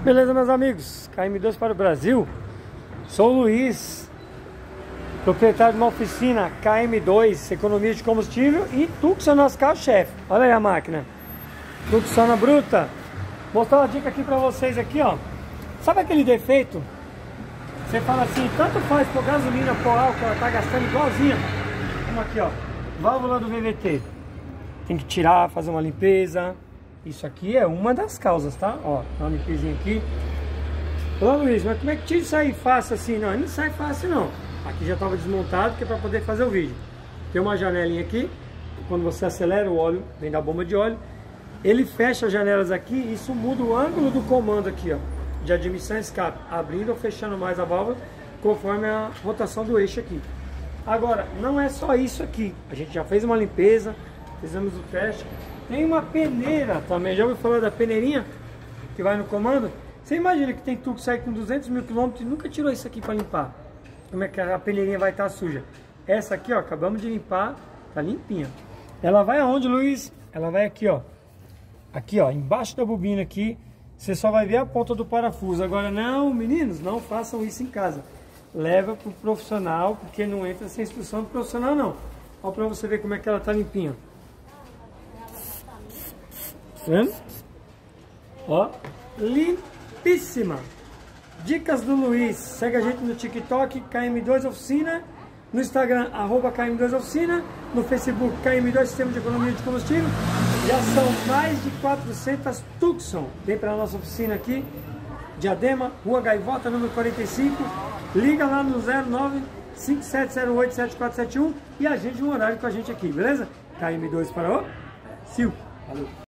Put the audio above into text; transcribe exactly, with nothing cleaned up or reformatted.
Beleza, meus amigos, K M dois para o Brasil. Sou o Luiz, proprietário de uma oficina K M dois, economia de combustível, e Tucson é nosso carro-chefe. Olha aí a máquina, Tucson na bruta. Vou mostrar uma dica aqui para vocês aqui, ó. Sabe aquele defeito? Você fala assim, tanto faz por gasolina, por álcool, ela tá gastando igualzinha. Vamos aqui, ó, válvula do V V T. Tem que tirar, fazer uma limpeza. Isso aqui é uma das causas, tá? Ó, dá uma limpezinha aqui. Ô Luiz, mas como é que tira isso aí fácil assim? Não, não sai fácil não. Aqui já estava desmontado, que é para poder fazer o vídeo. Tem uma janelinha aqui. Quando você acelera o óleo, vem da bomba de óleo. Ele fecha as janelas aqui, isso muda o ângulo do comando aqui, ó, de admissão e escape, abrindo ou fechando mais a válvula, conforme a rotação do eixo aqui. Agora, não é só isso aqui. A gente já fez uma limpeza, fizemos o teste. Tem uma peneira também, já ouviu falar da peneirinha que vai no comando? Você imagina que tem tudo que sai com duzentos mil quilômetros e nunca tirou isso aqui para limpar. Como é que a peneirinha vai estar suja? Essa aqui, ó, acabamos de limpar, tá limpinha. Ela vai aonde, Luiz? Ela vai aqui, ó. Aqui, ó, embaixo da bobina aqui, você só vai ver a ponta do parafuso. Agora, não, meninos, não façam isso em casa. Leva pro profissional, porque não entra sem instrução do profissional, não. Ó, pra você ver como é que ela tá limpinha. Tá vendo? Ó, limpíssima. Dicas do Luiz. Segue a gente no TikTok, K M dois Oficina. No Instagram, arroba K M dois Oficina. No Facebook, K M dois Sistema de Economia de Combustível. Já são mais de quatrocentas Tucson. Vem para a nossa oficina aqui, Diadema, Rua Gaivota, número quarenta e cinco. Liga lá no zero nove cinco sete zero oito sete quatro sete um e agende um horário com a gente aqui, beleza? K M dois para o Brasil. Valeu.